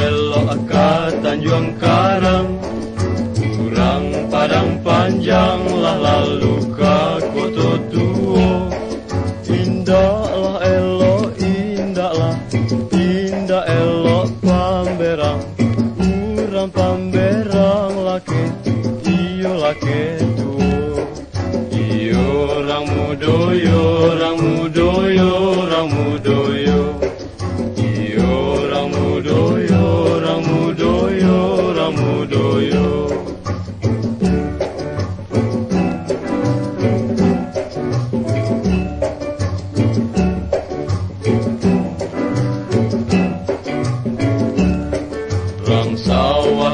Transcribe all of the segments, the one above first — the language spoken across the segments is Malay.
elok ke Tanjung Karang, kurang Padang Panjang lah lalu ke Kota Tua. Indahlah elok, indahlah, indah elok Pamberang, urang Pamberang laki, iyo laki tua. Iyo orang mudoyo, orang mudoyo, orang mudoyo. Iyo orang mudoyo, orang mudoyo, orang mudoyo. Rang sawah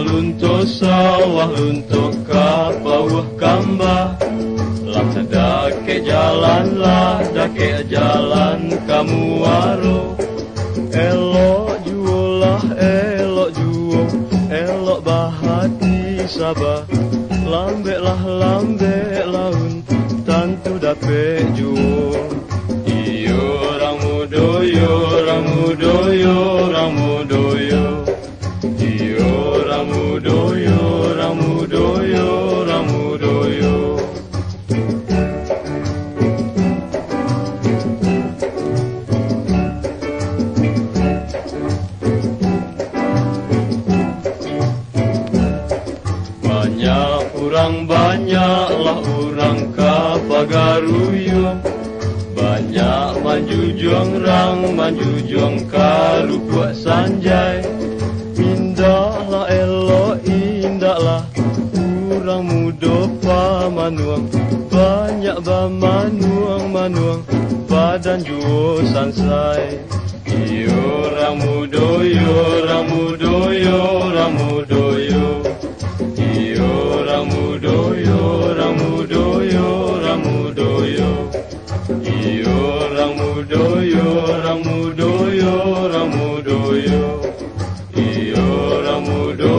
lunto kapawah kambah. Lah dake jalan lah, dake jalan kamu waro. Elok juo lah, elok juo, elok bahati sabah. Lambe lah lambe laun, tantu dape juo. Iyo orang mudoyo, orang mudoyo, orang mudoyo. Iyo orang mudoyo, orang mudoyo, orang mudoyo. Banyaklah orang kapagaruyo, banyak manjujung rang, manjujung karupuk sanjai. Indahlah elok, indahlah orang muda pamanuang, banyak bamanuang manuang, badan juo sansai. Iyo orang mudoyo, orang mudoyo, orang mudoyo. Iyo orang mudoyo, orang mudoyo, orang mudoyo. Iyo orang mudoyo, orang mudoyo, orang mudoyo. Iyo orang mudoyo.